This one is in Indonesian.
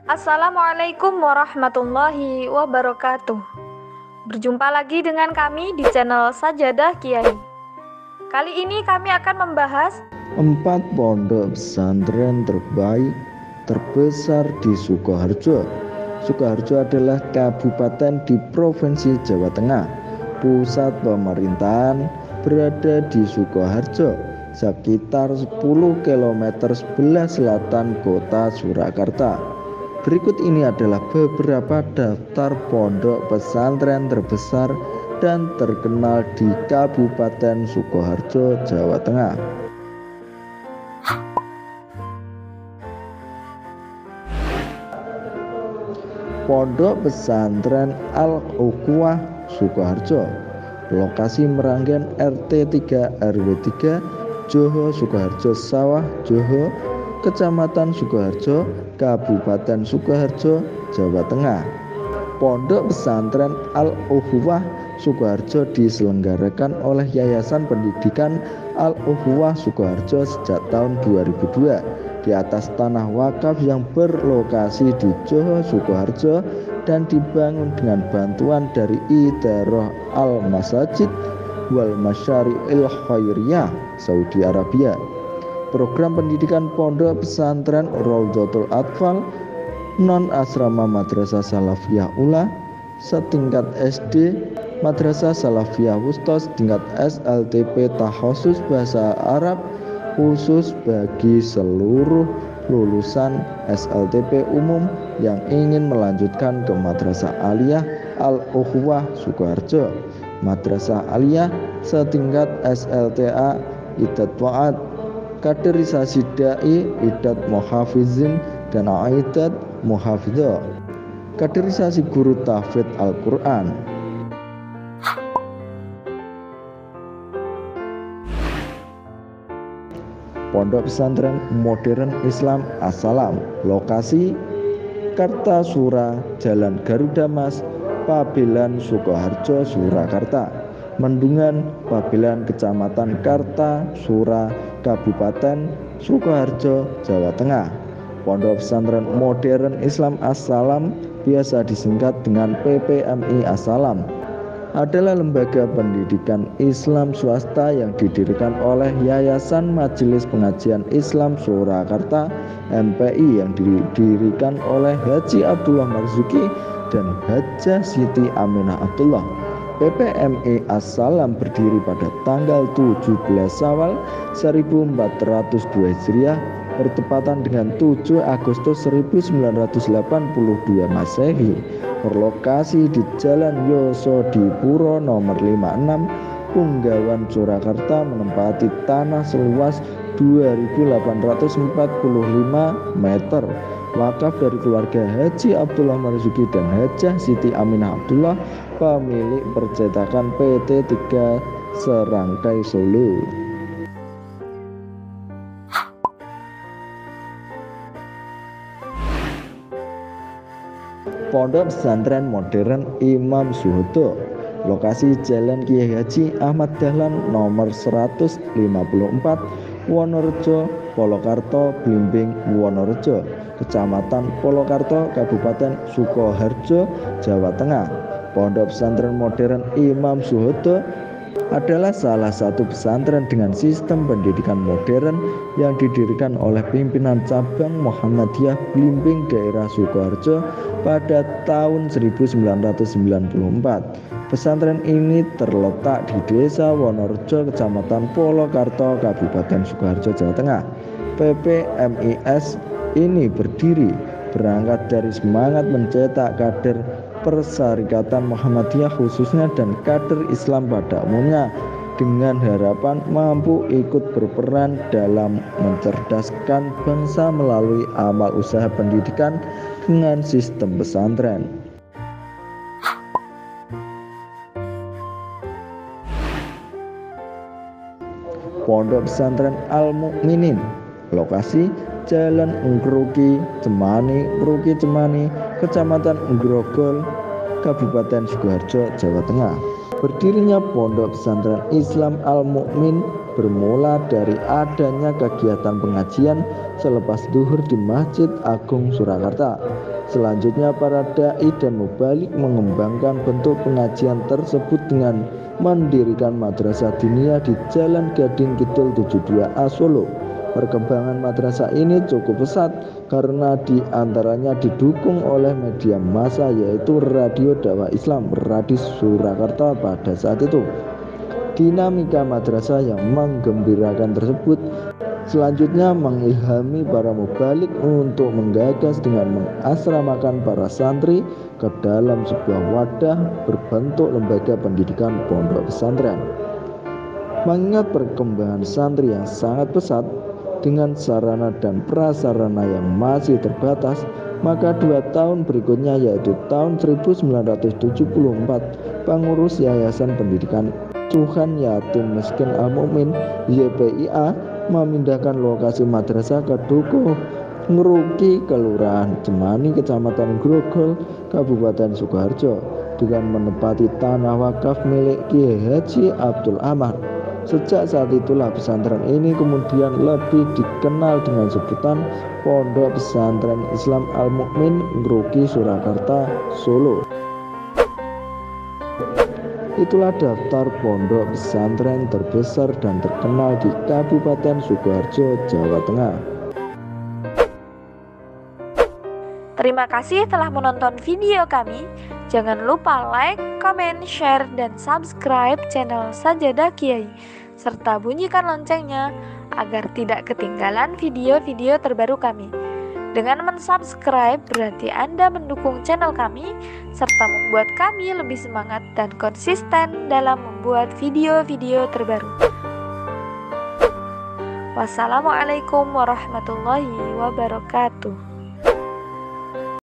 Assalamualaikum warahmatullahi wabarakatuh. Berjumpa lagi dengan kami di channel Sajadah Kiai. Kali ini kami akan membahas 4 pondok pesantren terbaik terbesar di Sukoharjo. Sukoharjo adalah kabupaten di Provinsi Jawa Tengah. Pusat pemerintahan berada di Sukoharjo, sekitar 10 km sebelah selatan kota Surakarta. Berikut ini adalah beberapa daftar pondok pesantren terbesar dan terkenal di Kabupaten Sukoharjo, Jawa Tengah. Pondok Pesantren Al-Ukhuwah Sukoharjo. Lokasi Meranggen RT 3 RW 3 Joho Sukoharjo Sawah Joho, Kecamatan Sukoharjo, Kabupaten Sukoharjo, Jawa Tengah. Pondok Pesantren Al-Ukhuwah Sukoharjo diselenggarakan oleh Yayasan Pendidikan Al-Ukhuwah Sukoharjo sejak tahun 2002 di atas tanah wakaf yang berlokasi di Joho Sukoharjo dan dibangun dengan bantuan dari Idarah Al-Masajid wal Masyari'il Khairiyah Saudi Arabia. Program pendidikan pondok pesantren Raudhatul Atfal, non asrama Madrasah Salafiyah Ula setingkat SD, Madrasah Salafiyah Wustos tingkat SLTP Takhasus Bahasa Arab khusus bagi seluruh lulusan SLTP umum yang ingin melanjutkan ke Madrasah Aliyah Al-Ukhuwah Sukoharjo, Madrasah Aliyah setingkat SLTA Idat Wa'ad, kaderisasi dai Idat Muhafizin dan Aidat Muhafidho, kaderisasi guru tahfidz Al-Quran. Pondok Pesantren Modern Islam As-Salam. Lokasi Kartasura, Jalan Garuda Mas, Pabelan Sukoharjo, Surakarta. Mendungan, Pabelan, Kecamatan Kartasura, Kabupaten Sukoharjo, Jawa Tengah. Pondok Pesantren Modern Islam As-Salam, biasa disingkat dengan PPMI As-Salam, adalah lembaga pendidikan Islam swasta yang didirikan oleh Yayasan Majelis Pengajian Islam Surakarta MPI yang didirikan oleh Haji Abdullah Marzuki dan Hajjah Siti Aminah Abdullah. PPMI As-Salam berdiri pada tanggal 17 Syawal 1402 Hijriah bertepatan dengan 7 Agustus 1982 Masehi. Berlokasi di Jalan Yosodipuro nomor 56 Punggawan Surakarta, menempati tanah seluas 2.845 meter wakaf dari keluarga Haji Abdullah Marzuki dan Hajjah Siti Aminah Abdullah, pemilik percetakan PT 3 Serangkai Solo. Pondok Pesantren Modern Imam Suhoto. Lokasi Jalan Kiai Haji Ahmad Dahlan nomor 154 Wonorejo, Polokarto, Blimbing, Wonorejo, Kecamatan Polokarto, Kabupaten Sukoharjo, Jawa Tengah. Pondok Pesantren Modern Imam Suhoto adalah salah satu pesantren dengan sistem pendidikan modern yang didirikan oleh pimpinan cabang Muhammadiyah Blimbing daerah Sukoharjo pada tahun 1994. Pesantren ini terletak di Desa Wonorejo, Kecamatan Polokarto, Kabupaten Sukoharjo, Jawa Tengah. PPMIS ini berdiri berangkat dari semangat mencetak kader Persyarikatan Muhammadiyah khususnya dan kader Islam pada umumnya, dengan harapan mampu ikut berperan dalam mencerdaskan bangsa melalui amal usaha pendidikan dengan sistem pesantren. Pondok Pesantren Al-Mukminin. Lokasi Jalan Ngruki Cemani, Kecamatan Ngrogol, Kabupaten Sukoharjo, Jawa Tengah. Berdirinya Pondok Pesantren Islam Al-Mukmin bermula dari adanya kegiatan pengajian selepas duhur di Masjid Agung Surakarta. Selanjutnya para dai dan mubalik mengembangkan bentuk pengajian tersebut dengan mendirikan madrasah diniyah di Jalan Gading Kidul 72A Solo. Perkembangan madrasah ini cukup pesat karena diantaranya didukung oleh media massa yaitu Radio Dakwah Islam Radis Surakarta pada saat itu. Dinamika madrasah yang menggembirakan tersebut selanjutnya mengilhami para mubalik untuk menggagas dengan mengasramakan para santri ke dalam sebuah wadah berbentuk lembaga pendidikan pondok pesantren. Mengingat perkembangan santri yang sangat pesat dengan sarana dan prasarana yang masih terbatas, maka 2 tahun berikutnya yaitu tahun 1974 pengurus Yayasan Pendidikan Asuhan Yatim Miskin Al-Mukmin YPIA memindahkan lokasi madrasah ke Dukuh Ngruki, Kelurahan Cemani, Kecamatan Grogol, Kabupaten Sukoharjo dengan menempati tanah wakaf milik Kiai Haji Abdul Ahmad. Sejak saat itulah pesantren ini kemudian lebih dikenal dengan sebutan Pondok Pesantren Islam Al-Mukmin Ngruki Surakarta Solo. Itulah daftar pondok pesantren terbesar dan terkenal di Kabupaten Sukoharjo, Jawa Tengah. Terima kasih telah menonton video kami. Jangan lupa like, comment, share, dan subscribe channel Sajadah Kiai, serta bunyikan loncengnya agar tidak ketinggalan video-video terbaru kami. Dengan mensubscribe berarti Anda mendukung channel kami serta membuat kami lebih semangat dan konsisten dalam membuat video-video terbaru. Wassalamualaikum warahmatullahi wabarakatuh.